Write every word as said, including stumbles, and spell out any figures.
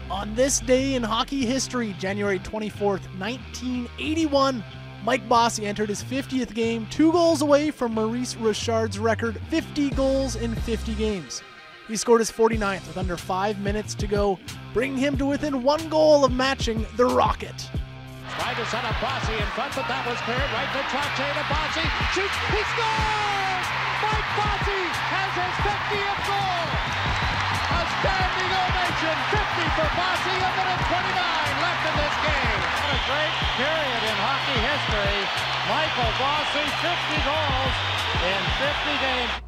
On this day in hockey history, January twenty-fourth, nineteen eighty-one, Mike Bossy entered his fiftieth game, two goals away from Maurice Richard's record, fifty goals in fifty games. He scored his forty-ninth with under five minutes to go, bringing him to within one goal of matching the Rocket. Tried to set up Bossy in front, but that was cleared. Right to Trache to Bossy. Shoots. He scores! Mike Bossy has his fiftieth goal. A standing ovation. fifty for Bossy. A minute twenty-nine left in this game. What a great period in hockey history. Michael Bossy, fifty goals in fifty games.